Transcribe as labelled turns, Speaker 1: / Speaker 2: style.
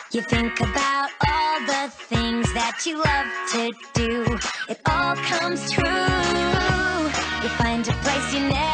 Speaker 1: You think about all the things that you love to do. It all comes true. You find a place you never